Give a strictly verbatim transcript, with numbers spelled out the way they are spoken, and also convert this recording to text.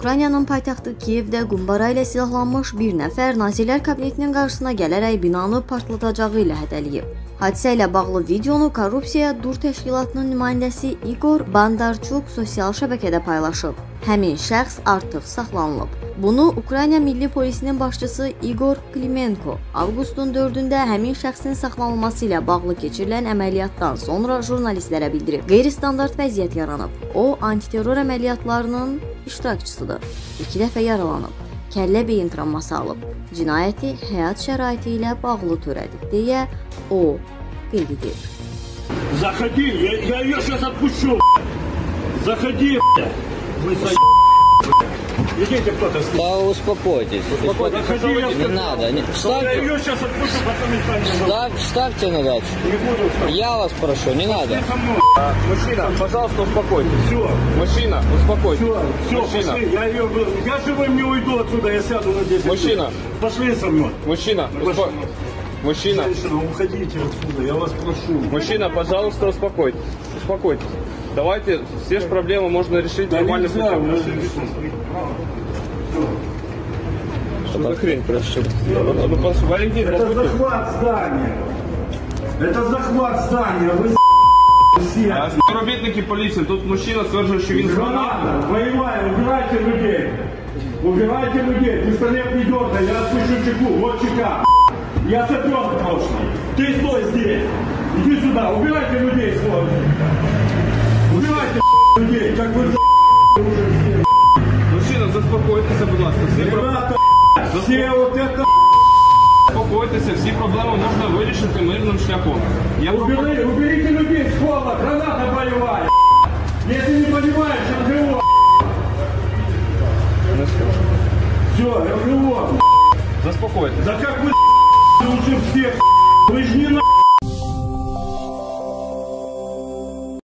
Ukraynanın paytaxtı Kiyevdə qumbara ilə silahlanmış bir nəfər Nazirlər Kabinetinin qarşısına gələrək binanı partlatacağı ilə hədəliyib. Hadisə ilə bağlı videonu Korrupsiya Dur təşkilatının nümayəndəsi Igor Bandarchuk sosial şəbəkədə paylaşıb. Həmin şəxs artıq saxlanılıb. Bunu Ukrayna Milli Polisinin başçısı Igor Klimenko avqustun dördündə həmin şəxsin saxlanılması ilə bağlı keçirilən əməliyyatdan sonra jurnalistlərə bildirib. Qeyri-standart vəziyyət yaranıb. O, antiterror əməliyyatlarının iştirakçısıdır. İki dəfə yaralanıb. Kəllə beyin travması alıb. Cinayəti həyat şəraiti ilə bağlı törədib deyə o qeyd edib. Заходи, я, я ее сейчас отпущу. Заходи, вы со... Идите кто-то. Да успокойтесь. Успокойтесь. Заходи, я не надо. Не... Вставьте... Я ее сейчас отпущу, потом и станем. Встав... Вставьте на дачу. Не буду вставать. Я вас прошу, не надо. А, мужчина, пожалуйста, успокойтесь. Все. Мужчина, успокойтесь. Все, все, Мужчина. пошли. Я ее... Я живым не уйду отсюда, я сяду на десять. Мужчина. Пошли со мной. Мужчина, Пошли. успо... Мужчина. Женщина, уходите отсюда, я вас прошу. Мужчина, пожалуйста, успокойтесь. Успокойтесь. Давайте, все же проблемы можно решить Да нормально. нельзя, Что за хрень происходит? Ну, Валентин, это побудьте. захват здания. Это захват здания. Вы все. А, співробітники поліції, тут мужчина стверджує, що він Граната, воевая, убирайте людей. Убирайте людей. Пистолет не дергай, я отпущу чеку. Вот чека. Я сапер прошлый. Ты стой здесь. Иди сюда, убирайте людей, сволочи. Убирайте людей, как вы за***ли уже все. Мужчина, заспокойтеся, будь ласка. Всі Ребята, все вот это Заспокойтеся, всі проблеми можна вирішити мирним шляхом. Я убери, уберите людей с пола, граната боевая. Если не понимаешь, РГО. Все, РГО. Заспокойтеся. Да как вы уже всех